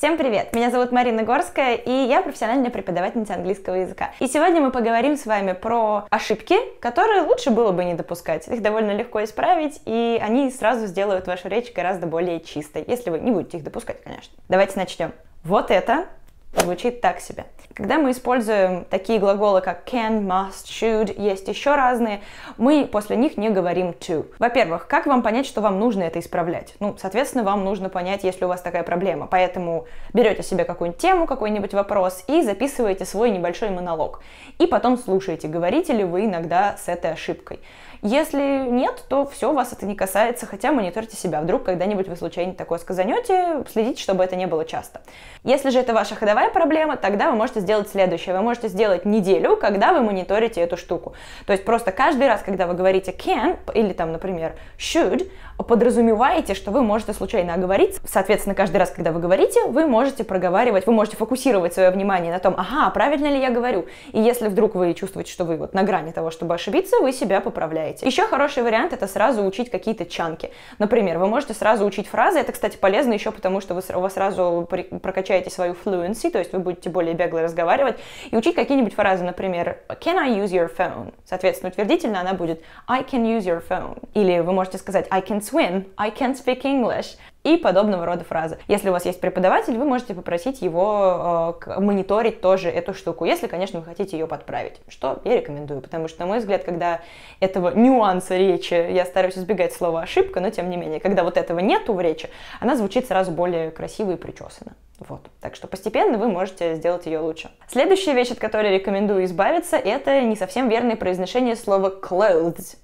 Всем привет! Меня зовут Марина Горская, и я профессиональная преподавательница английского языка. И сегодня мы поговорим с вами про ошибки, которые лучше было бы не допускать. Их довольно легко исправить, и они сразу сделают вашу речь гораздо более чистой, если вы не будете их допускать, конечно. Давайте начнем. Вот это звучит так себе. Когда мы используем такие глаголы, как can, must, should, есть еще разные, мы после них не говорим to. Во-первых, как вам понять, что вам нужно это исправлять? Соответственно, вам нужно понять, есть ли у вас такая проблема. Поэтому берете себе какую-нибудь тему, какой-нибудь вопрос и записываете свой небольшой монолог. И потом слушаете, говорите ли вы иногда с этой ошибкой. Если нет, то все, вас это не касается, хотя мониторьте себя. Вдруг когда-нибудь вы случайно такое сказанете, следите, чтобы это не было часто. Если же это ваша ходовая проблема, тогда вы можете сделать следующее. Вы можете сделать неделю, когда вы мониторите эту штуку. То есть просто каждый раз, когда вы говорите can, или там, например, should, подразумеваете, что вы можете случайно оговориться. Соответственно, каждый раз, когда вы говорите, вы можете проговаривать, вы можете фокусировать свое внимание на том, ага, правильно ли я говорю. И если вдруг вы чувствуете, что вы вот на грани того, чтобы ошибиться, вы себя поправляете. Еще хороший вариант — это сразу учить какие-то чанки. Например, вы можете сразу учить фразы. Это, кстати, полезно еще потому, что у вас сразу прокачаете свою fluency, то есть вы будете более бегло разговаривать, и учить какие-нибудь фразы, например, can I use your phone? Соответственно, утвердительно она будет I can use your phone. Или вы можете сказать I can swim, I can speak English. И подобного рода фразы. Если у вас есть преподаватель, вы можете попросить его мониторить тоже эту штуку, если, конечно, вы хотите ее подправить, что я рекомендую, потому что, на мой взгляд, когда этого нюанса речи, я стараюсь избегать слова ошибка, но тем не менее, когда вот этого нету в речи, она звучит сразу более красиво и причесанно. Вот. Так что постепенно вы можете сделать ее лучше. Следующая вещь, от которой рекомендую избавиться, это не совсем верное произношение слова clothes.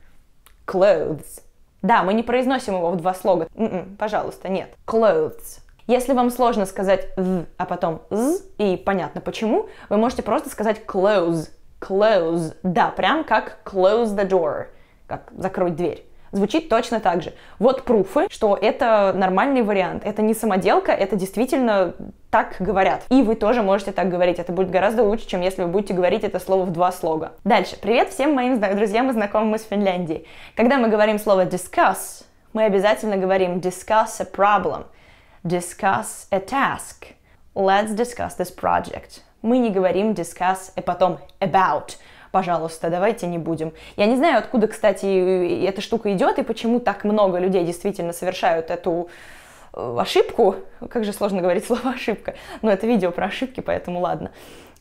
Clothes. Да, мы не произносим его в два слога. Пожалуйста, нет. Clothes. Если вам сложно сказать «з», а потом «з», и понятно почему, вы можете просто сказать close. Close. Да, прям как close the door. Как закрыть дверь. Звучит точно так же. Вот пруфы, что это нормальный вариант. Это не самоделка, это действительно так говорят. И вы тоже можете так говорить. Это будет гораздо лучше, чем если вы будете говорить это слово в два слога. Дальше. Привет всем моим друзьям и знакомым из Финляндии. Когда мы говорим слово discuss, мы обязательно говорим discuss a problem, discuss a task, let's discuss this project. Мы не говорим discuss и потом about. Пожалуйста, давайте не будем. Я не знаю, откуда, кстати, эта штука идет и почему так много людей действительно совершают эту ошибку. Как же сложно говорить слово ошибка. Но это видео про ошибки, поэтому ладно.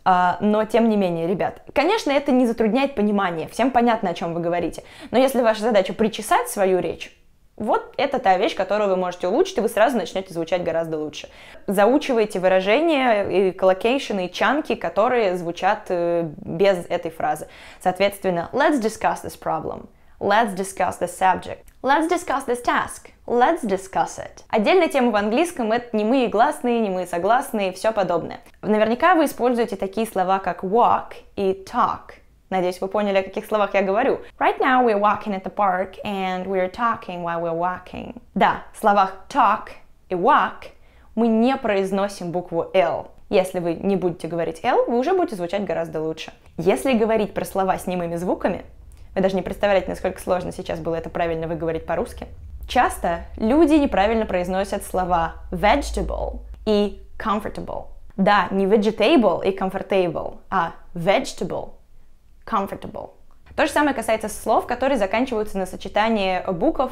Но тем не менее, ребят, конечно, это не затрудняет понимание. Всем понятно, о чем вы говорите. Но если ваша задача причесать свою речь, вот это та вещь, которую вы можете улучшить, и вы сразу начнете звучать гораздо лучше. Заучивайте выражения, и collocation, и чанки, которые звучат без этой фразы. Соответственно, let's discuss this problem. Let's discuss this subject. Let's discuss this task. Let's discuss it. Отдельная тема в английском — это немые гласные, немые согласные и все подобное. Наверняка вы используете такие слова, как walk и talk. Надеюсь, вы поняли, о каких словах я говорю. Right now we're walking at the park and we're talking while we're walking. Да, в словах talk и walk мы не произносим букву L. Если вы не будете говорить L, вы уже будете звучать гораздо лучше. Если говорить про слова с немыми звуками, вы даже не представляете, насколько сложно сейчас было это правильно выговорить по-русски. Часто люди неправильно произносят слова vegetable и comfortable. Да, не vegetable и comfortable, а vegetable. Comfortable. То же самое касается слов, которые заканчиваются на сочетание букв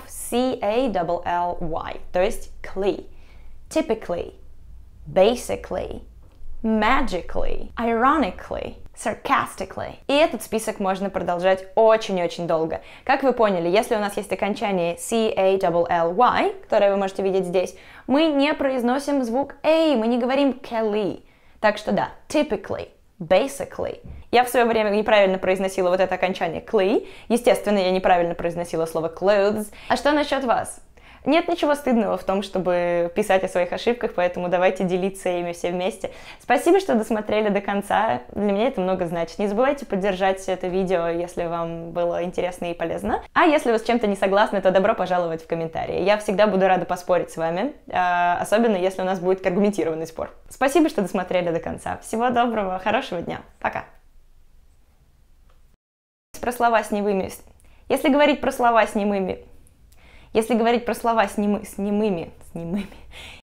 C-A-L-L-Y, то есть cly, typically, basically, magically, ironically, sarcastically. И этот список можно продолжать очень-очень долго. Как вы поняли, если у нас есть окончание C-A-L-L-Y, которое вы можете видеть здесь, мы не произносим звук A, мы не говорим Kelly. Так что да, typically, basically. Я в свое время неправильно произносила вот это окончание clay. Естественно, я неправильно произносила слово clothes. А что насчет вас? Нет ничего стыдного в том, чтобы писать о своих ошибках, поэтому давайте делиться ими все вместе. Спасибо, что досмотрели до конца. Для меня это много значит. Не забывайте поддержать это видео, если вам было интересно и полезно. А если вы с чем-то не согласны, то добро пожаловать в комментарии. Я всегда буду рада поспорить с вами, особенно если у нас будет аргументированный спор. Спасибо, что досмотрели до конца. Всего доброго, хорошего дня. Пока. Про слова с немыми. Если говорить про слова с немыми.